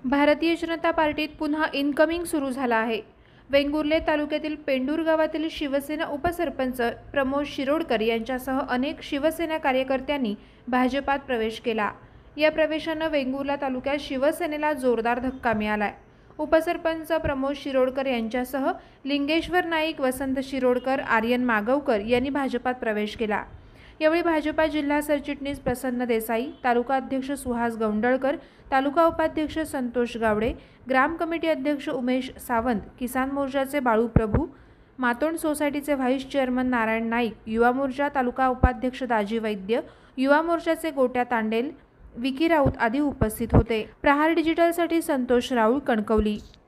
भारतीय जनता पार्टीत पुन्हा इनकमिंग सुरू झाला आहे। वेंगुर्ले तालुक्यातील पेंडूर गावातील शिवसेना उपसरपंच प्रमोद शिरोडकर यांच्यासह अनेक शिवसेना कार्यकर्त्यांनी भाजपात प्रवेश केला। या प्रवेशाने वेंगुर्ला तालुक्यात शिवसेनेला जोरदार धक्का मिळालाय। उपसरपंच प्रमोद शिरोडकर यांच्यासह लिंगेश्वर नाईक, वसंत शिरोडकर, आर्यन मागवकर यांनी भाजपात प्रवेश केला। यावेळी भाजपा जिल्हा सरचिटणीस प्रसन्न देसाई, तालुका अध्यक्ष सुहास गौंडळकर, तालुका उपाध्यक्ष संतोष गावडे, ग्राम कमिटी अध्यक्ष उमेश सावंत, किसान मोर्चाचे बाळू प्रभू, मातोंड सोसायटीचे व्हाईस चेअरमन नारायण नाईक, युवा मोर्चा तालुका उपाध्यक्ष दाजी वैद्य, युवा मोर्चाचे गोट्या तांडेल, विकी राऊत आदी उपस्थित होते। प्रहार डिजिटलसाठी संतोष राऊळ, कणकवली।